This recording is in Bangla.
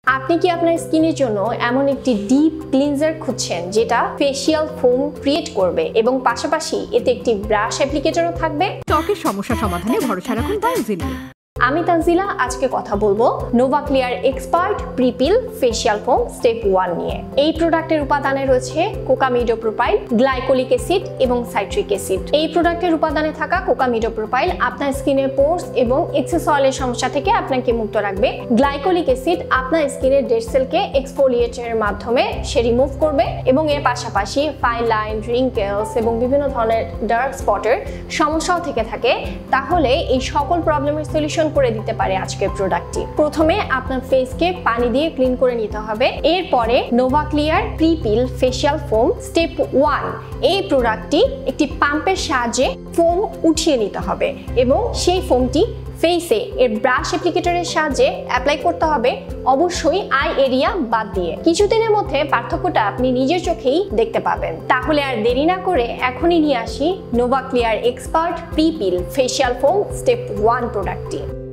আপনি কি আপনার স্কিনের জন্য এমন একটি ডিপ ক্লিনজার খুঁজছেন যেটা ফেশিয়াল ফোম ক্রিয়েট করবে এবং পাশাপাশি এতে একটি ব্রাশ অ্যাপ্লিকেটরও থাকবে? ত্বকের সমস্যা সমাধানে ভরসা রাখুন Bio-Xin। আমি তানজিলা আজকে কথা বলবো Novaclear expert prepeel facial foam step 1 নিয়ে। এই প্রোডাক্টের উপাদানে রয়েছে কোকামিডোপ্রোপাইল, গ্লাইকোলিক অ্যাসিড এবং সাইট্রিক অ্যাসিড। এই প্রোডাক্টের উপাদানে থাকা কোকামিডোপ্রোপাইল আপনার স্কিনের পোরস এবং এক্সেস অয়েলের সমস্যা থেকে আপনাকে মুক্ত রাখবে। গ্লাইকোলিক অ্যাসিড আপনার স্কিনের ডেড সেলকে এক্সফোলিয়েটরের মাধ্যমে সে রিমুভ করবে এবং এর পাশাপাশি ফাইন লাইন, রিঙ্কেলস এবং বিভিন্ন ধরনের ডার্ক স্পটের সমস্যাও থেকে থাকে, তাহলে এই সকল প্রবলেমের সলিউশন করে দিতে পারে আজকের প্রোডাক্টটি। প্রথমে আপনার ফেসকে পানি দিয়ে ক্লিন করে নিতে হবে। এরপরে Novaclear prepeel facial foam step 1 এই প্রোডাক্টটি একটি পাম্পের সাহায্যে ফোম উঠিয়ে নিতে হবে এবং সেই ফোমটি ফেসে এর ব্রাশ অ্যাপ্লিকেটরের সাহায্যে অ্যাপ্লাই করতে হবে, অবশ্যই আই এরিয়া বাদ দিয়ে। কিছুদিনের মধ্যে পার্থক্যটা আপনি নিজের চোখেই দেখতে পাবেন। তাহলে আর দেরি না করে এখনই নিয়ে আসি Novaclear expert prepeel facial foam step 1 প্রোডাক্টটি।